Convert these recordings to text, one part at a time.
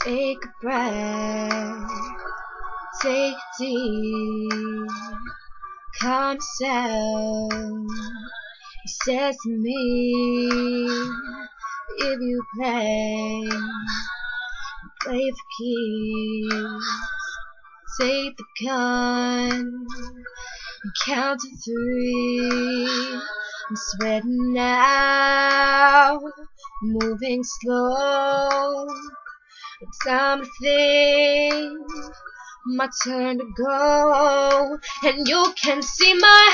Take a breath, take it deep, calm yourself. He says to me, if you play for keeps, take the gun and count to 3. I'm sweating now, moving slow. Time to think, my turn to go, and you can see my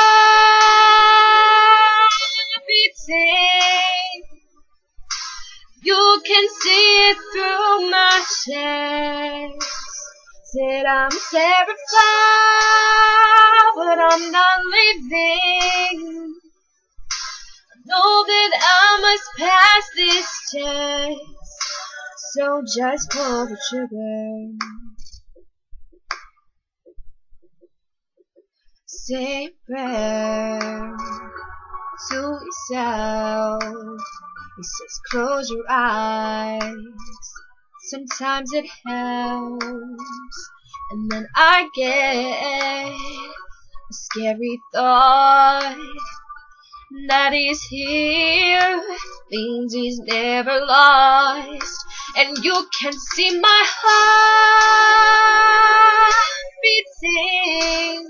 heart beating. You can see it through my chest. Said I'm terrified, but I'm not leaving. I know that I must pass this test. So just pull the trigger. Say a prayer to yourself. He says close your eyes. Sometimes it helps. And then I get a scary thought that he's here means he's never lost. And you can see my heart beating.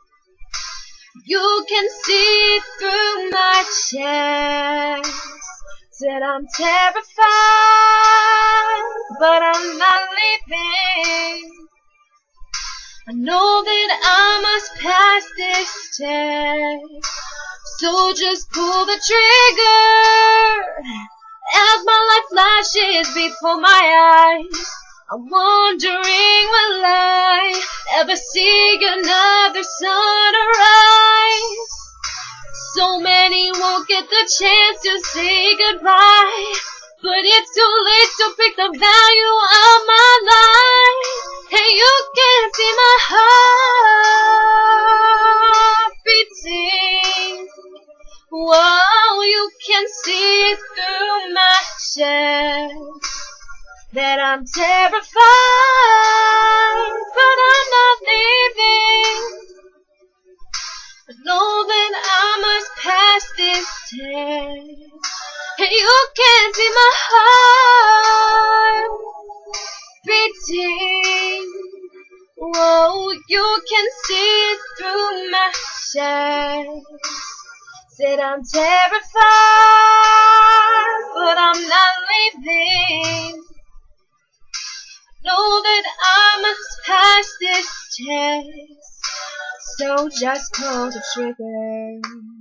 You can see it through my chest. Said I'm terrified, but I'm not leaving. I know that I must pass this test. So just pull the trigger. As my life flashes before my eyes, I'm wondering, will I ever see another sunrise? So many won't get the chance to say goodbye, but it's too late to pick the value of my life. And you can see my heart beating. Whoa, you can see it through my chest. That I'm terrified, but I'm not leaving. I know that I must pass this test. And you can see my heart beating. Whoa, you can see it through my chest. Said I'm terrified, but I'm not leaving. Know that I must pass this test. So just pull the trigger.